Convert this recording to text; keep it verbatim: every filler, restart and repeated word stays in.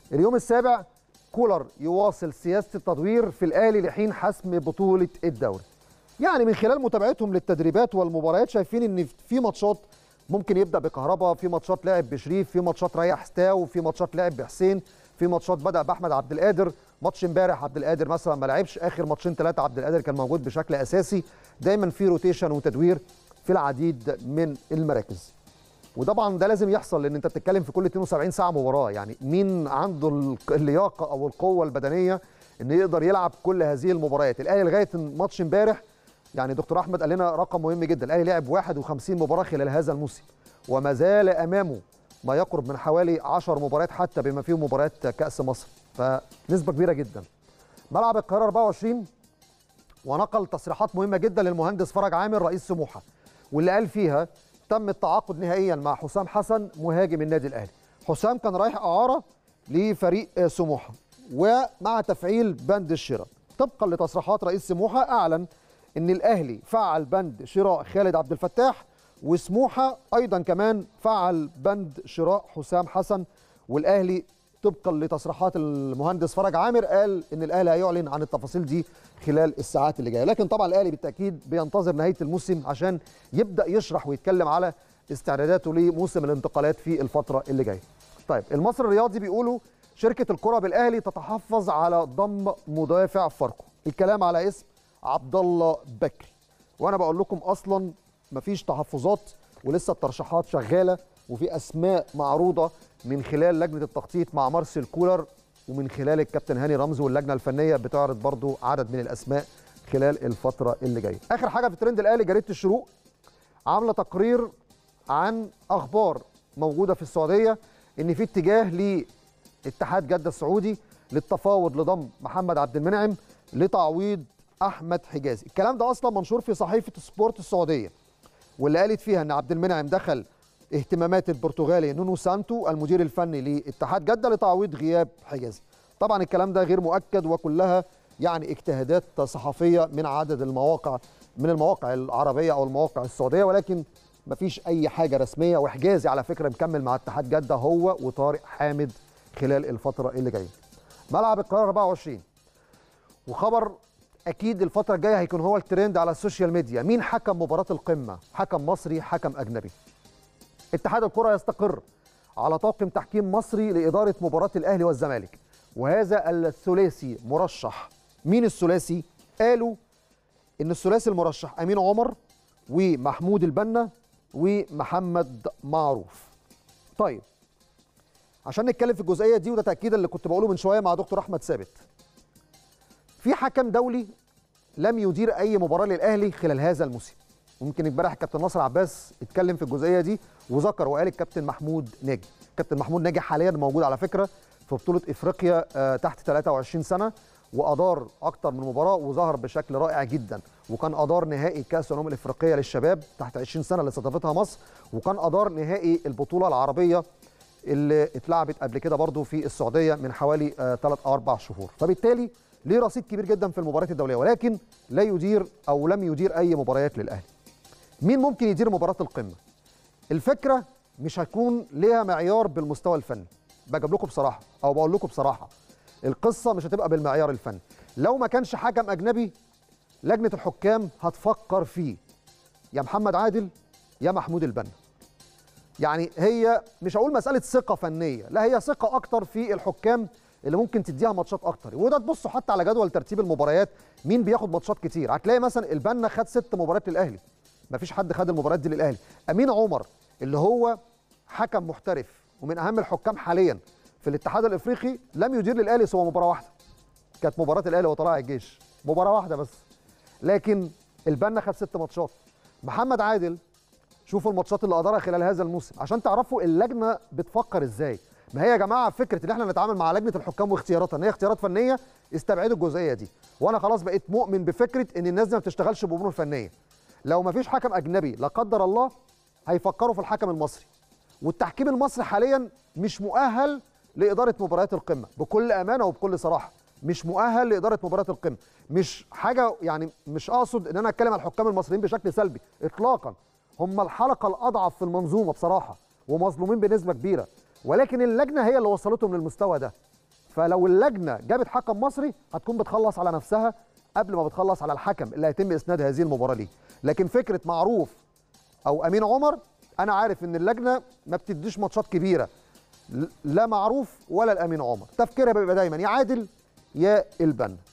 اليوم السابع كولر يواصل سياسه التدوير في الاهلي لحين حسم بطوله الدوري. يعني من خلال متابعتهم للتدريبات والمباريات شايفين ان في ماتشات ممكن يبدا بكهربا، في ماتشات لعب بشريف، في ماتشات ريح ستاو، في ماتشات لعب بحسين، في ماتشات بدا باحمد عبد القادر. ماتش امبارح عبد القادر مثلا ما لعبش، اخر ماتشين ثلاثه عبد القادر كان موجود بشكل اساسي. دايما في روتيشن وتدوير في العديد من المراكز، وطبعا ده لازم يحصل لان انت بتتكلم في كل اثنين وسبعين ساعه مباراه. يعني مين عنده اللياقه او القوه البدنيه ان يقدر يلعب كل هذه المباريات؟ الاهلي لغايه ماتش امبارح يعني دكتور احمد قال لنا رقم مهم جدا، الاهلي لعب واحد وخمسين مباراه خلال هذا الموسم، وما زال امامه ما يقرب من حوالي عشر مباريات حتى بما فيهم مباريات كاس مصر، فنسبه كبيره جدا. ملعب القاهره أربعة وعشرين ونقل تصريحات مهمه جدا للمهندس فرج عامر رئيس سموحه، واللي قال فيها تم التعاقد نهائيا مع حسام حسن مهاجم النادي الاهلي. حسام كان رايح اعاره لفريق سموحه ومع تفعيل بند الشراء. طبقا لتصريحات رئيس سموحه اعلن ان الاهلي فعل بند شراء خالد عبد الفتاح، وسموحه ايضا كمان فعل بند شراء حسام حسن. والاهلي طبقا لتصريحات المهندس فرج عامر قال ان الاهلي هيعلن عن التفاصيل دي خلال الساعات اللي جايه، لكن طبعا الاهلي بالتاكيد بينتظر نهايه الموسم عشان يبدا يشرح ويتكلم على استعداداته لموسم الانتقالات في الفتره اللي جايه. طيب المصري الرياضي بيقولوا شركه الكره بالاهلي تتحفظ على ضم مدافع فاركو، الكلام على اسم عبد الله بكري، وانا بقول لكم اصلا مفيش تحفظات ولسه الترشيحات شغاله، وفي اسماء معروضه من خلال لجنه التخطيط مع مارسيل كولر ومن خلال الكابتن هاني رمزي واللجنه الفنيه بتعرض برضو عدد من الاسماء خلال الفتره اللي جايه. اخر حاجه في ترند الاهلي، جريده الشروق عامله تقرير عن اخبار موجوده في السعوديه ان في اتجاه لاتحاد جده السعودي للتفاوض لضم محمد عبد المنعم لتعويض احمد حجازي. الكلام ده اصلا منشور في صحيفه سبورت السعوديه، واللي قالت فيها ان عبد المنعم دخل اهتمامات البرتغالي نونو سانتو المدير الفني لاتحاد جده لتعويض غياب حجازي. طبعا الكلام ده غير مؤكد وكلها يعني اجتهادات صحفيه من عدد المواقع من المواقع العربيه او المواقع السعوديه، ولكن مفيش اي حاجه رسميه. وحجازي على فكره مكمل مع اتحاد جده هو وطارق حامد خلال الفتره اللي جايه. ملعب القاهره أربعة وعشرين وخبر اكيد الفتره الجايه هيكون هو الترند على السوشيال ميديا، مين حكم مباراه القمه؟ حكم مصري حكم اجنبي. اتحاد الكره يستقر على طاقم تحكيم مصري لاداره مباراه الاهلي والزمالك، وهذا الثلاثي مرشح. مين الثلاثي؟ قالوا ان الثلاثي المرشح امين عمر ومحمود البنا ومحمد معروف. طيب عشان نتكلم في الجزئيه دي وده تاكيدا اللي كنت بقوله من شويه مع دكتور احمد ثابت، في حكم دولي لم يدير اي مباراه للاهلي خلال هذا الموسم. ممكن امبارح الكابتن ناصر عباس اتكلم في الجزئيه دي وذكر وقال الكابتن محمود ناجي. الكابتن محمود ناجي حاليا موجود على فكره في بطوله افريقيا آه تحت ثلاثة وعشرين سنه، وادار اكتر من مباراه وظهر بشكل رائع جدا، وكان ادار نهائي كاس الامم الافريقيه للشباب تحت عشرين سنه اللي استضافتها مصر، وكان ادار نهائي البطوله العربيه اللي اتلعبت قبل كده برضو في السعوديه من حوالي ثلاث او اربع شهور. فبالتالي ليه رصيد كبير جدا في المباريات الدوليه، ولكن لا يدير او لم يدير اي مباريات للاهلي. مين ممكن يدير مباراه القمه؟ الفكره مش هتكون ليها معيار بالمستوى الفني، بجيب لكم بصراحه او بقول لكم بصراحه القصه مش هتبقى بالمعيار الفني. لو ما كانش حكم اجنبي لجنه الحكام هتفكر فيه يا محمد عادل يا محمود البنا. يعني هي مش هقول مساله ثقه فنيه، لا هي ثقه اكتر في الحكام اللي ممكن تديها ماتشات اكتر. وده تبصوا حتى على جدول ترتيب المباريات مين بياخد ماتشات كتير، هتلاقي مثلا البنا خد ست مباريات للاهلي، مفيش حد خد المباريات دي للاهلي. امين عمر اللي هو حكم محترف ومن اهم الحكام حاليا في الاتحاد الافريقي لم يدير للاهلي سوى مباراه واحده، كانت مباراه الاهلي وطلائع الجيش، مباراه واحده بس، لكن البنا خد ست ماتشات. محمد عادل شوفوا الماتشات اللي ادارها خلال هذا الموسم عشان تعرفوا اللجنه بتفكر ازاي. ما هي يا جماعه فكره ان احنا نتعامل مع لجنه الحكام واختياراتها ان هي اختيارات فنيه، استبعدوا الجزئيه دي. وانا خلاص بقيت مؤمن بفكره ان الناس دي ما بتشتغلش بامور فنيه. لو ما فيش حكم اجنبي لا قدر الله هيفكروا في الحكم المصري، والتحكيم المصري حاليا مش مؤهل لاداره مباريات القمه بكل امانه وبكل صراحه، مش مؤهل لاداره مباريات القمه. مش حاجه يعني مش اقصد ان انا اتكلم على الحكام المصريين بشكل سلبي اطلاقا، هم الحلقه الاضعف في المنظومه بصراحه ومظلومين بنسبه كبيره، ولكن اللجنه هي اللي وصلتهم للمستوى ده. فلو اللجنه جابت حكم مصري هتكون بتخلص على نفسها قبل ما بتخلص على الحكم اللي هيتم اسناد هذه المباراه ليه. لكن فكره معروف او امين عمر، انا عارف ان اللجنه ما بتديش ماتشات كبيره لا معروف ولا الامين عمر، تفكيرها بيبقى دايما يا عادل يا البنا.